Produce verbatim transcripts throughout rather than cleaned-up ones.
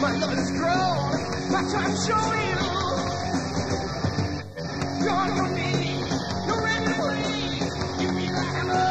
my love has grown. My time to show you. You're for me. You're ready for me. You feel like I'm up.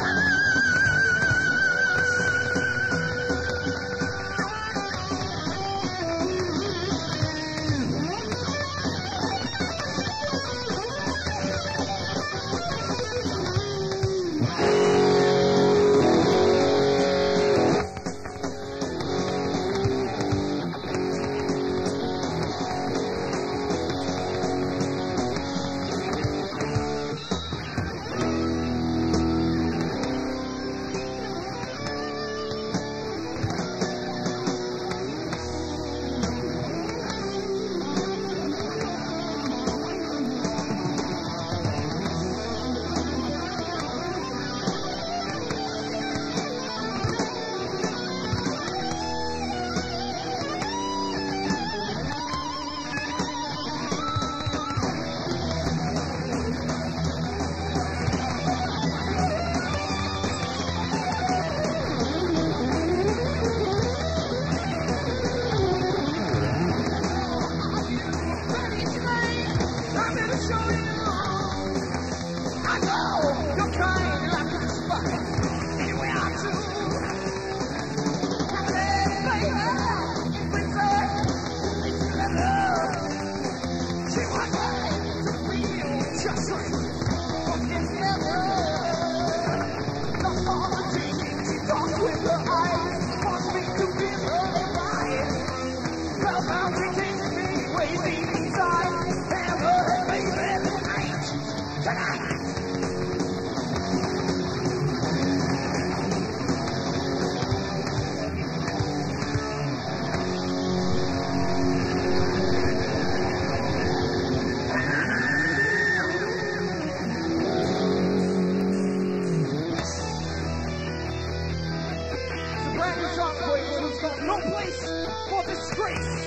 No place for disgrace.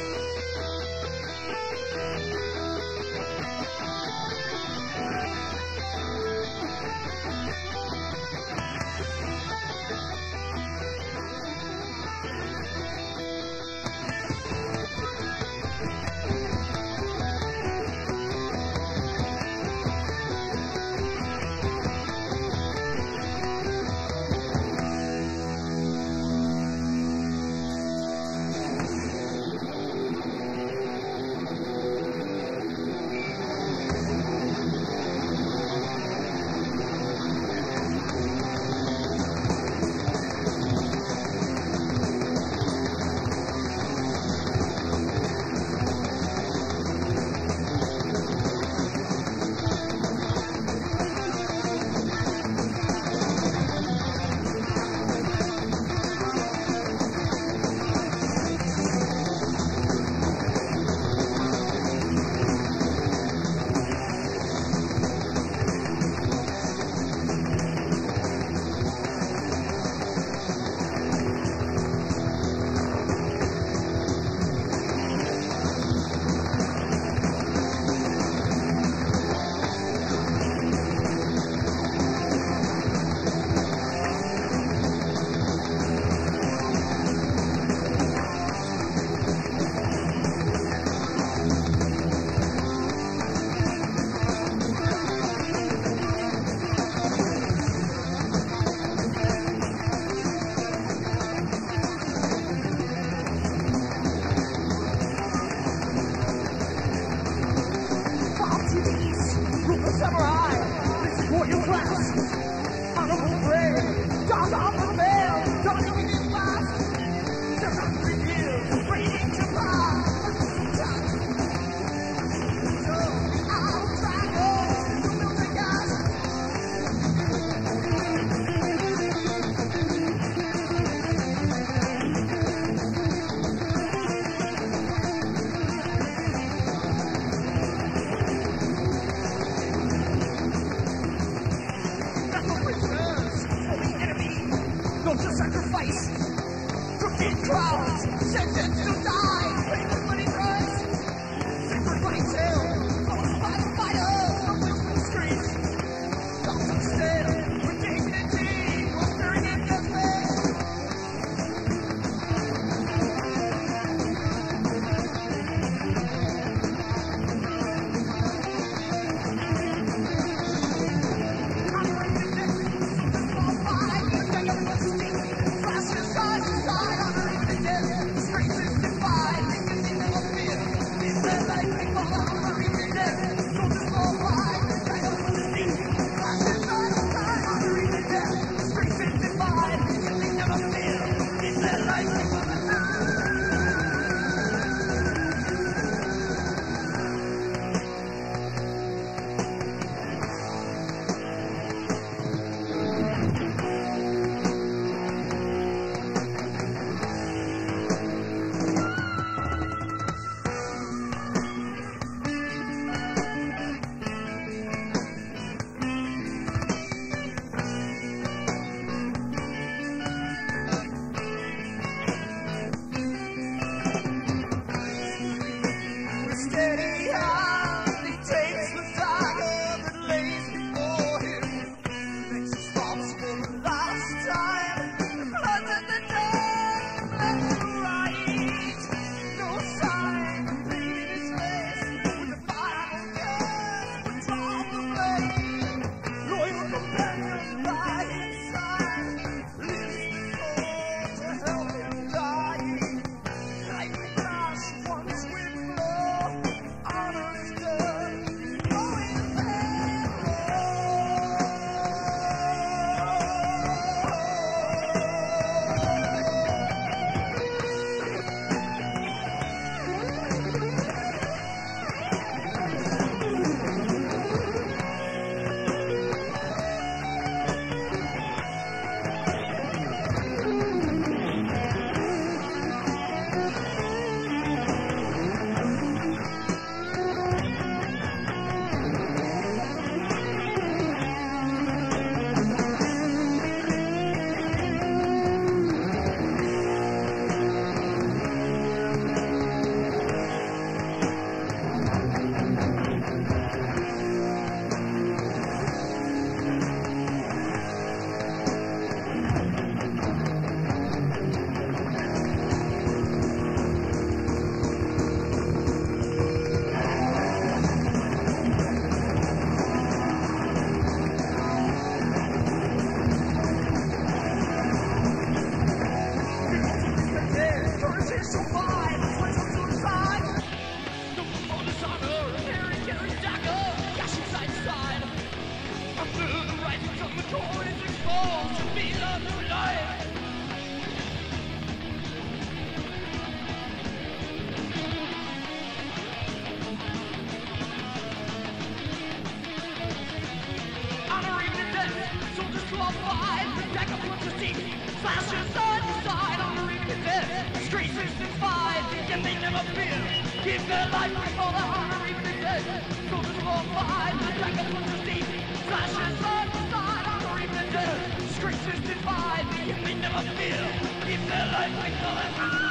deep. Slashes side to side on the reaping dead. Street systems fight, yet they never fear. Give their life for the heart of reaping dead. Soldiers will fight, like a puncher's deep. Slashes side to side on the reaping dead. Street systems fight, yet they never fear. Give their life for the heart.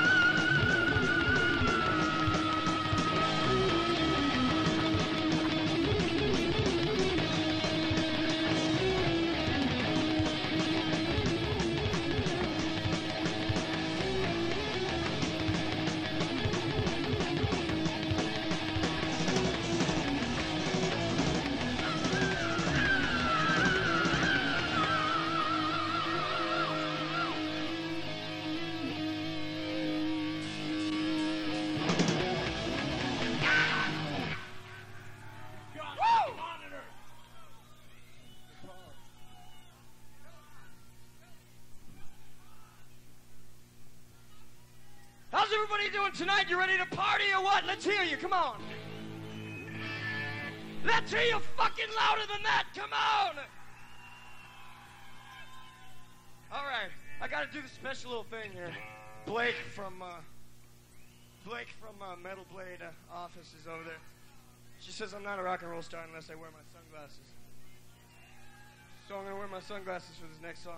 How's everybody doing tonight? You ready to party or what? Let's hear you, come on. Let's hear you fucking louder than that, come on. All right, I gotta do the special little thing here. Blake from, uh, Blake from uh, Metal Blade uh, office is over there. She says I'm not a rock and roll star unless I wear my sunglasses. So I'm gonna wear my sunglasses for this next song.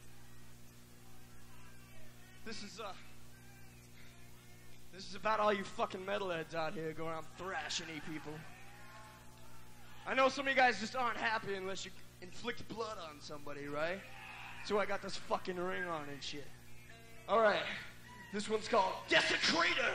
This is, uh, This is about all you fucking metalheads out here going out thrashing you people. I know some of you guys just aren't happy unless you inflict blood on somebody, right? So I got this fucking ring on and shit. Alright, this one's called Desecrator!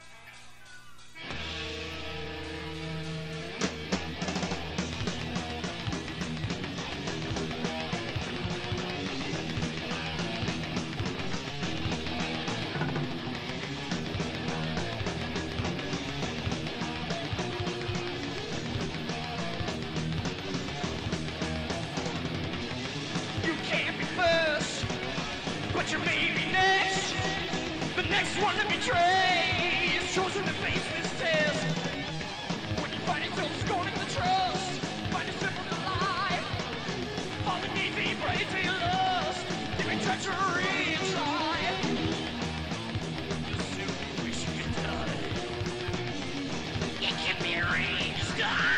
You may be next, the next one to betray is chosen to face this test. When you find yourself scorning the trust, find yourself in the lie, fall beneath the prey to your lust, giving treachery a try. You soon wish you could die. It can be arranged.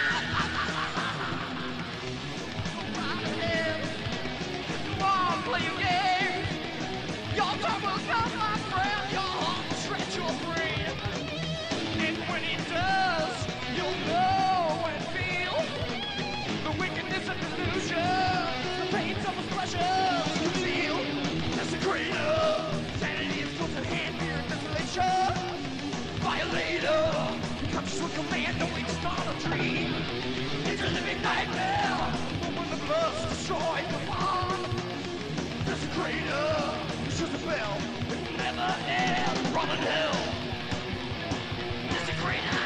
Right ahead. Come on, play your game. Your time will come, my friend, your heart will stretch your brain. And when it does, you'll know and feel the wickedness of delusion, the pains of his pleasures you feel. Desecrator, sanity is close at hand, fear and desolation. Violator, conscious with command, knowing it's not a dream. It's a living nightmare, but when the blood's destroyed the farm. Desecrator. To the bell, it will never end, run in hell. Desecrator.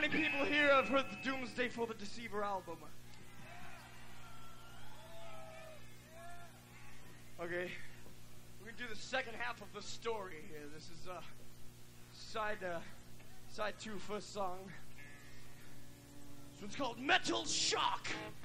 many people here have heard the Doomsday for the Deceiver album? Okay, we're gonna do the second half of the story here. This is uh, side uh, side two, first song. This one's called Metal Shock.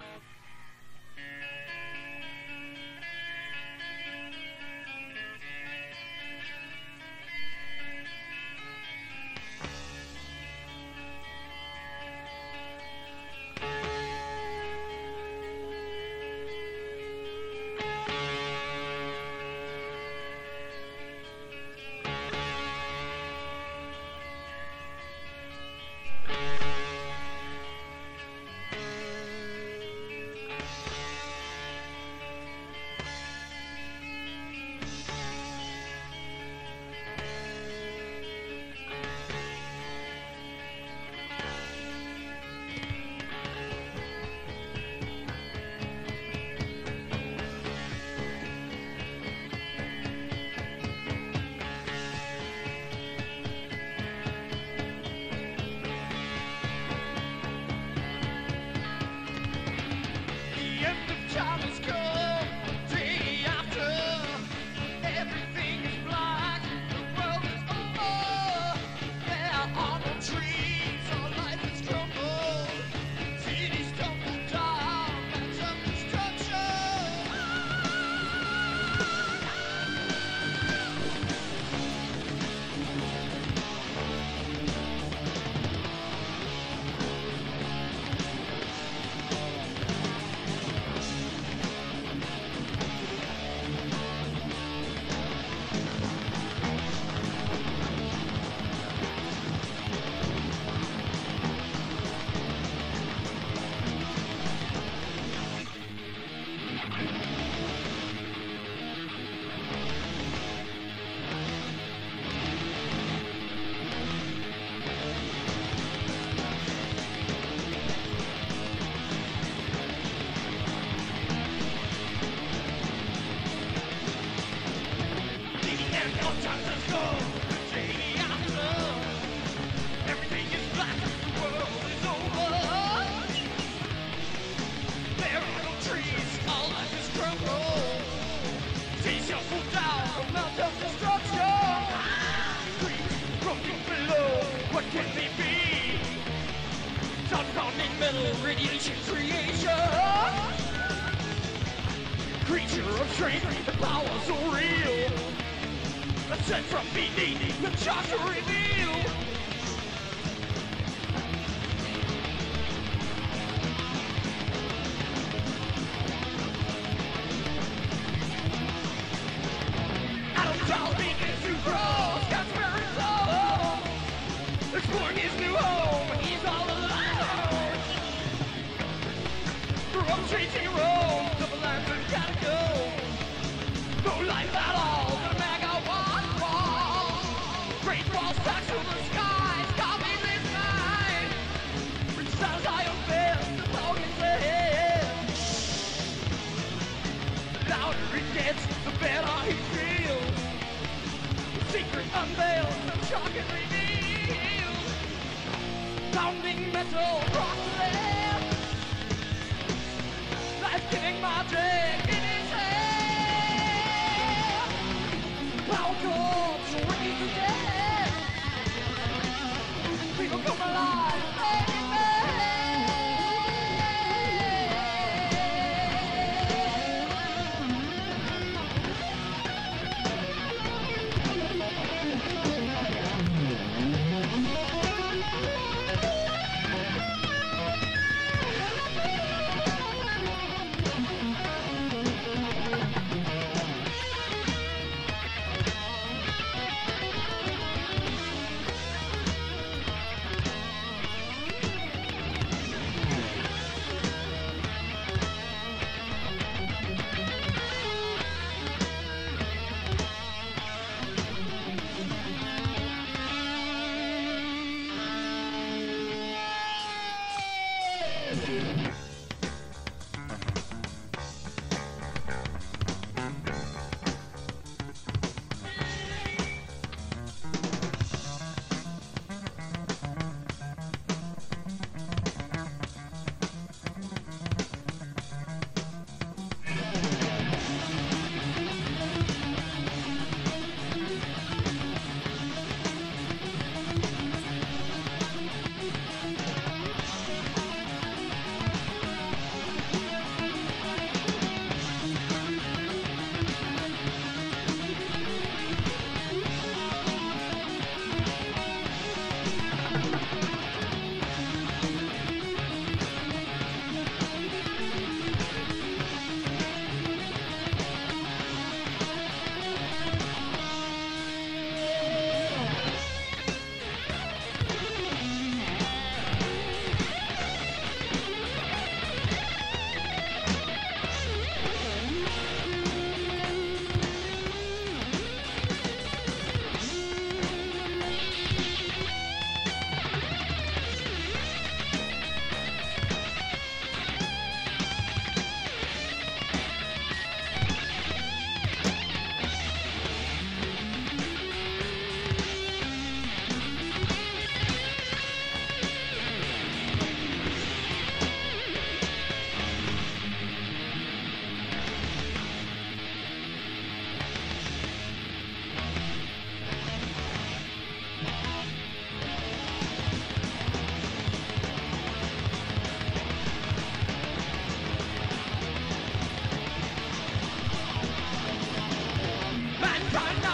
Radiation creation, creature of strength, the power so real, ascend from beneath, the charge to reveal. Adam Child begins to cross God's soul, exploring his new home, he's all alone. From chasing roads of a land that gotta go. No life at all, the mega one wall. Great walls stacked to the skies, copies this night. Reach as high on fist, the dog is ahead. The louder it gets, the better he feels. The secret unveiled, the shock is revealed. Pounding metal across the land. Life-giving magic in his hand. Power corpse ready to death. People come alive,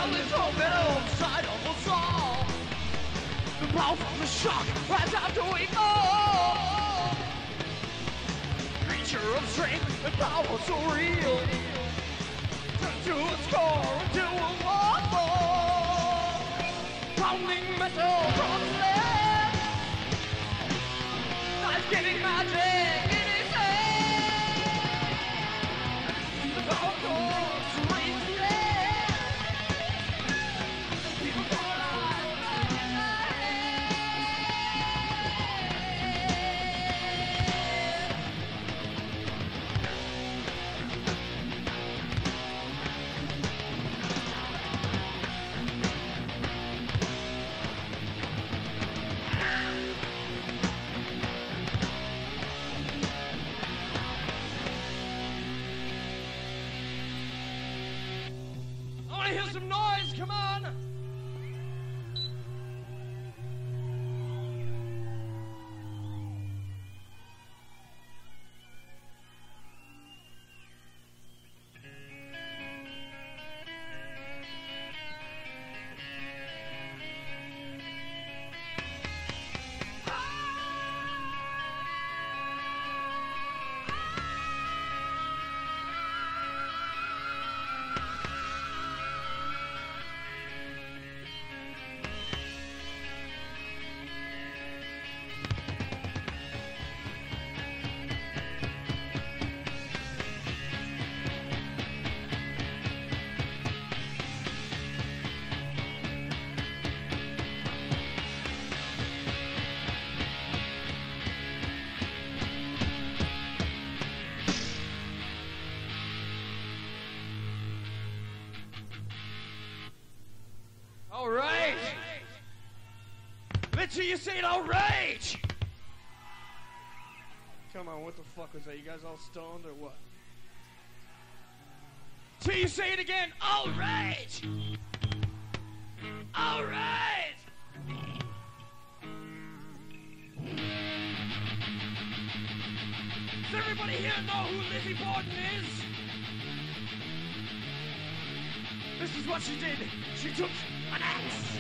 will is tormented upside of us all. The power from the shock right after we fall. Creature of strength and power so real. Turn to its core until we'll walk more. Pounding metal from the land. Knives getting magic in his hand. The power core to raise the dead. People come alive in my I wanna hear some noise, come on! All right. Mitchie, you say it, all right. Come on, what the fuck was that? You guys all stoned or what? Till you say it again, all right. All right. Does everybody here know who Lizzie Borden is? This is what she did. She took an axe.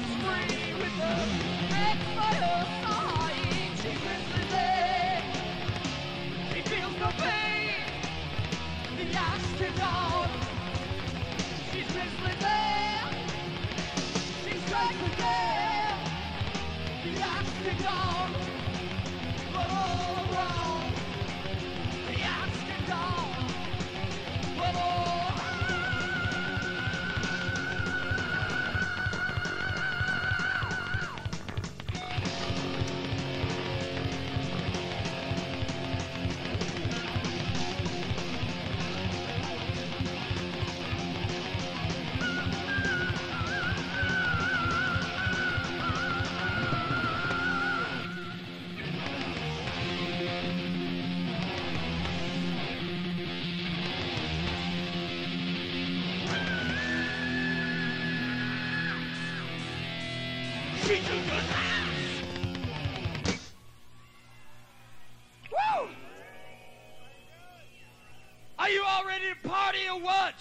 walks free with the red fire sighing. She whistles there. She feels no pain. The axe is on. She's whistling there. She's striking there. The axe is on. But all around, the axe is on. But all what?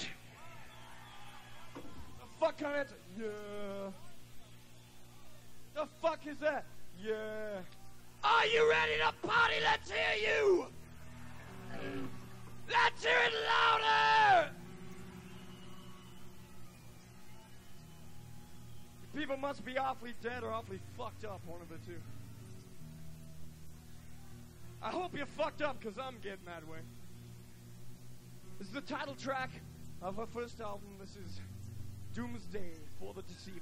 The fuck kind of answer? Yeah. The fuck is that? Yeah. Are you ready to party? Let's hear you! Let's hear it louder! People must be awfully dead or awfully fucked up, one of the two. I hope you're fucked up, because I'm getting that way. This is the title track of her first album. This is Doomsday for the Deceiver.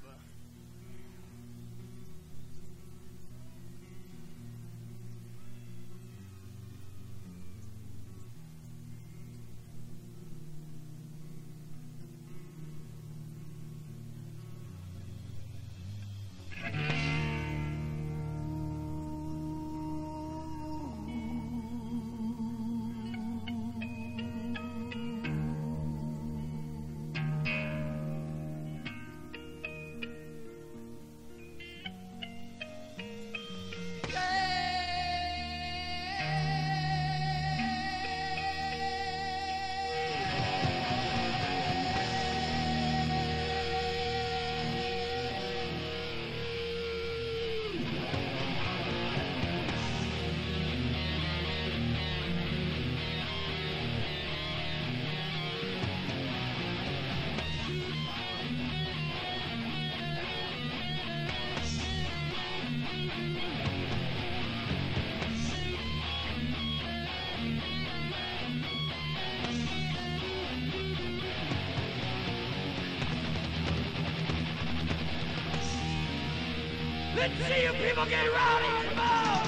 Let's see you people get rowdy, come on!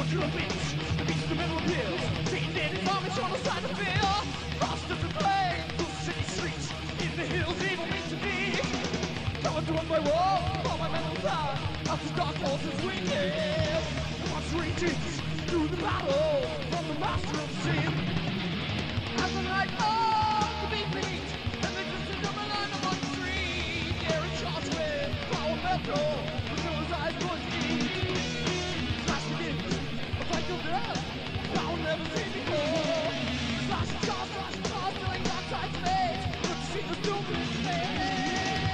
structure of beats, the beats the middle appears. Chained in his army on the side of fear. Frost of the flame, through the city streets, in the hills evil means to be. Coming to run my wall, on my mental side, as the dark forces weaken. The monster retreats through the battle from the master of sin. As the night falls, the beat beats, and they just sit on the line of one tree. The air is charged with power metal, until his eyes go deep. Slash begins, a fight till death, power never seen before. Slash and charge, slash and charge, filling dark side space, but you see the doom in his face.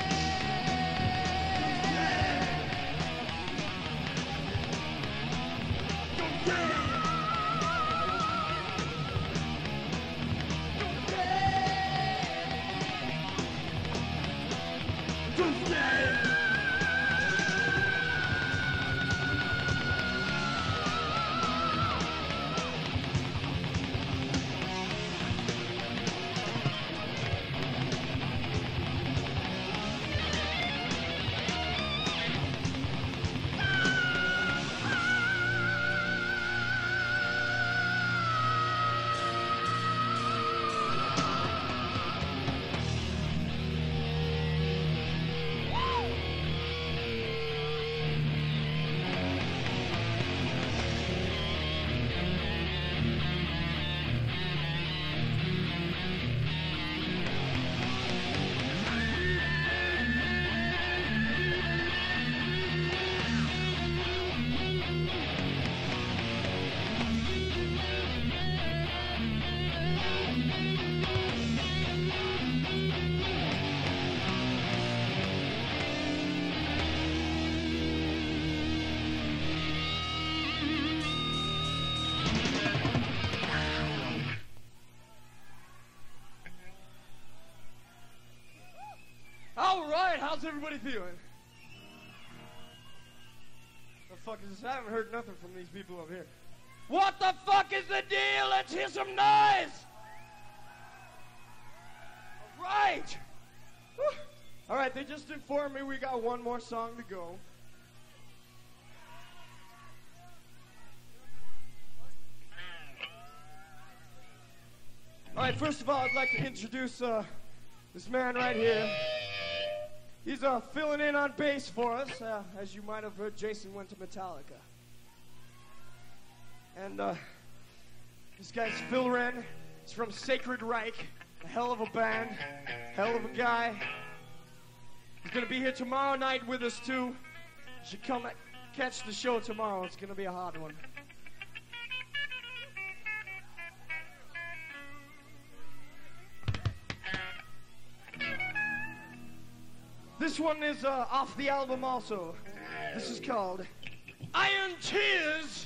How's everybody feeling? The fuck is this? I haven't heard nothing from these people up here. What the fuck is the deal? Let's hear some noise! Alright! Alright, they just informed me we got one more song to go. Alright, first of all, I'd like to introduce uh, this man right here. He's uh, filling in on bass for us. Uh, as you might have heard, Jason went to Metallica. And uh, this guy's Phil Wren. He's from Sacred Reich. A hell of a band. Hell of a guy. He's going to be here tomorrow night with us, too. You should come catch the show tomorrow. It's going to be a hard one. This one is uh, off the album also. This is called Iron Tears.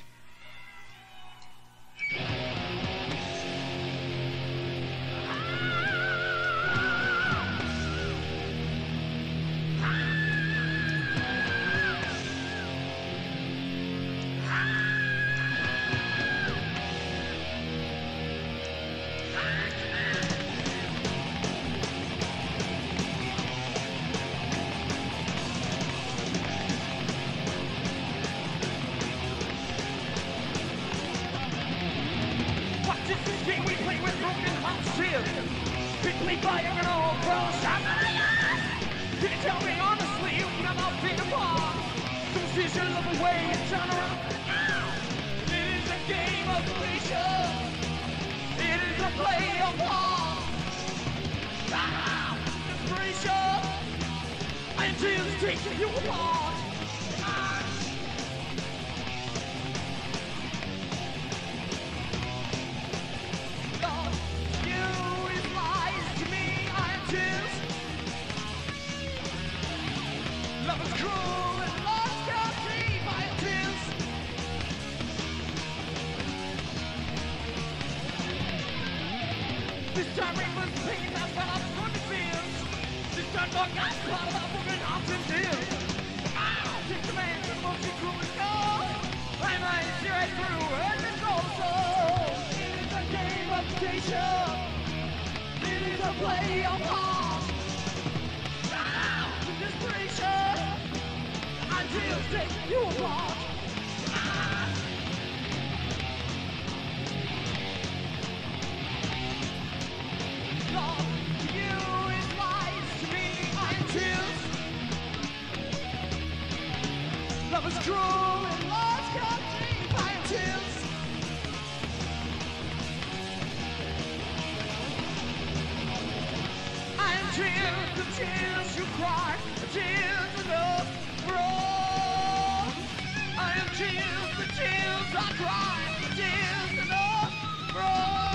tears you cry, tears enough for all. I am tears, the tears I cry, tears enough for all.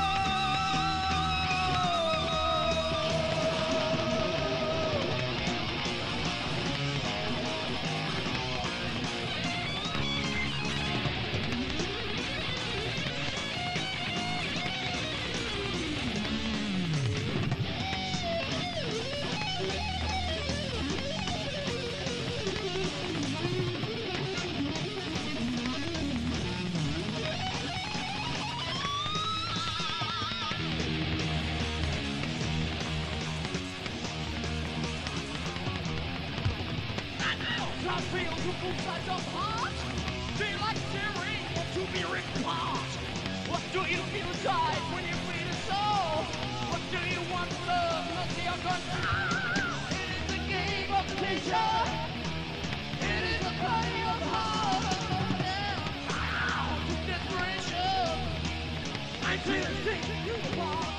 I feel to both sides of heart. Feel like tearing or to be ripped apart. What do you feel inside when you feel a soul? What do you want for love? Mercy or control? It is a game of nature. It is a play of heart. Down to desperation. I feel the thing you apart.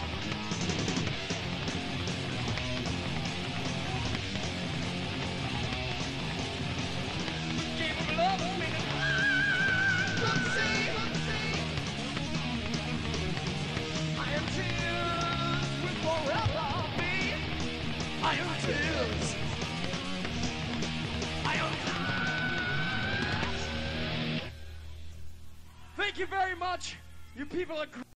I am tears. I am tears. Thank you very much. You people are great.